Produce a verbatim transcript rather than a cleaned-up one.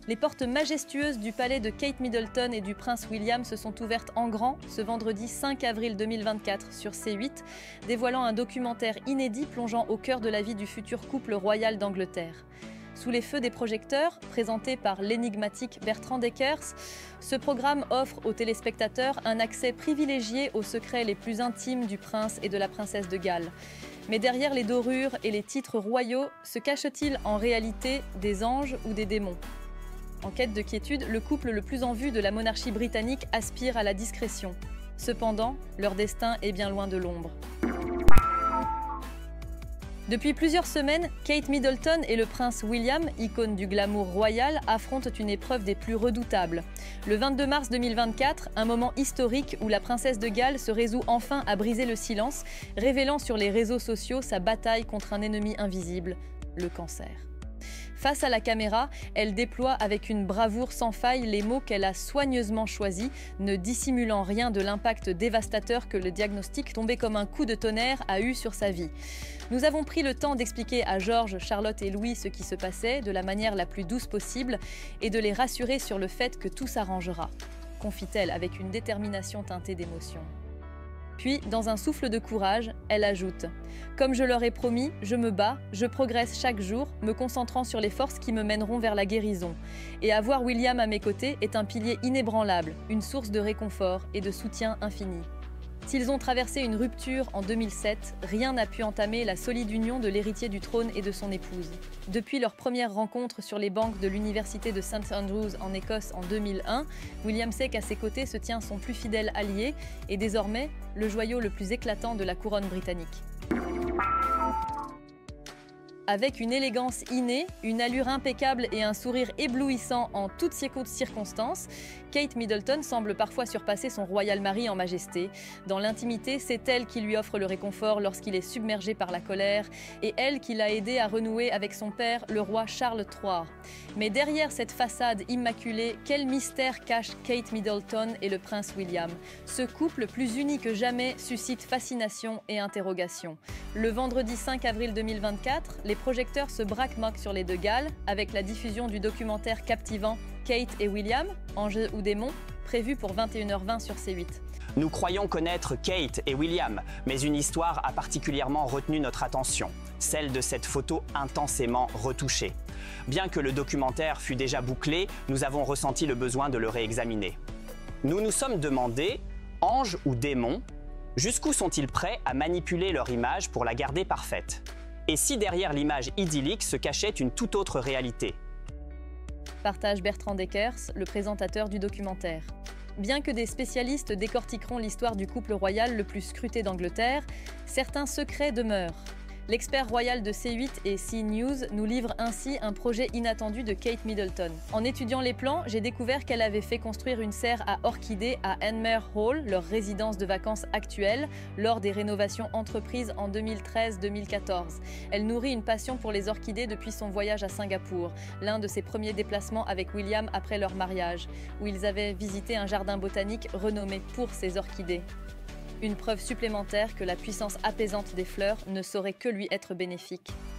Les portes majestueuses du palais de Kate Middleton et du prince William se sont ouvertes en grand ce vendredi cinq avril deux mille vingt-quatre sur C huit, dévoilant un documentaire inédit plongeant au cœur de la vie du futur couple royal d'Angleterre. Sous les feux des projecteurs, présenté par l'énigmatique Bertrand Deckers, ce programme offre aux téléspectateurs un accès privilégié aux secrets les plus intimes du prince et de la princesse de Galles. Mais derrière les dorures et les titres royaux, se cache-t-il en réalité des anges ou des démons ? En quête de quiétude, le couple le plus en vue de la monarchie britannique aspire à la discrétion. Cependant, leur destin est bien loin de l'ombre. Depuis plusieurs semaines, Kate Middleton et le prince William, icône du glamour royal, affrontent une épreuve des plus redoutables. Le vingt-deux mars deux mille vingt-quatre, un moment historique où la princesse de Galles se résout enfin à briser le silence, révélant sur les réseaux sociaux sa bataille contre un ennemi invisible, le cancer. Face à la caméra, elle déploie avec une bravoure sans faille les mots qu'elle a soigneusement choisis, ne dissimulant rien de l'impact dévastateur que le diagnostic tombé comme un coup de tonnerre a eu sur sa vie. Nous avons pris le temps d'expliquer à Georges, Charlotte et Louis ce qui se passait de la manière la plus douce possible et de les rassurer sur le fait que tout s'arrangera, confie-t-elle avec une détermination teintée d'émotion. Puis, dans un souffle de courage, elle ajoute « Comme je leur ai promis, je me bats, je progresse chaque jour, me concentrant sur les forces qui me mèneront vers la guérison. Et avoir William à mes côtés est un pilier inébranlable, une source de réconfort et de soutien infini. » S'ils ont traversé une rupture en deux mille sept, rien n'a pu entamer la solide union de l'héritier du trône et de son épouse. Depuis leur première rencontre sur les bancs de l'université de Saint Andrews en Écosse en deux mille un, William sait qu'à ses côtés se tient son plus fidèle allié et désormais le joyau le plus éclatant de la couronne britannique. Avec une élégance innée, une allure impeccable et un sourire éblouissant en toutes circonstances, Kate Middleton semble parfois surpasser son royal mari en majesté. Dans l'intimité, c'est elle qui lui offre le réconfort lorsqu'il est submergé par la colère et elle qui l'a aidé à renouer avec son père, le roi Charles trois. Mais derrière cette façade immaculée, quel mystère cache Kate Middleton et le prince William? Ce couple, plus uni que jamais, suscite fascination et interrogation. Le vendredi cinq avril deux mille vingt-quatre, les projecteurs se braquent sur les deux Galles avec la diffusion du documentaire captivant Kate et William, Ange ou démon, prévu pour vingt et une heures vingt sur C huit. Nous croyons connaître Kate et William, mais une histoire a particulièrement retenu notre attention, celle de cette photo intensément retouchée. Bien que le documentaire fût déjà bouclé, nous avons ressenti le besoin de le réexaminer. Nous nous sommes demandé, ange ou démon, jusqu'où sont-ils prêts à manipuler leur image pour la garder parfaite? Et si derrière l'image idyllique se cachait une toute autre réalité? Partage Bertrand Deckers, le présentateur du documentaire. Bien que des spécialistes décortiqueront l'histoire du couple royal le plus scruté d'Angleterre, certains secrets demeurent. L'expert royal de C huit et C News nous livre ainsi un projet inattendu de Kate Middleton. En étudiant les plans, j'ai découvert qu'elle avait fait construire une serre à orchidées à Anmere Hall, leur résidence de vacances actuelle, lors des rénovations entreprises en deux mille treize deux mille quatorze. Elle nourrit une passion pour les orchidées depuis son voyage à Singapour, l'un de ses premiers déplacements avec William après leur mariage, où ils avaient visité un jardin botanique renommé pour ses orchidées. Une preuve supplémentaire que la puissance apaisante des fleurs ne saurait que lui être bénéfique.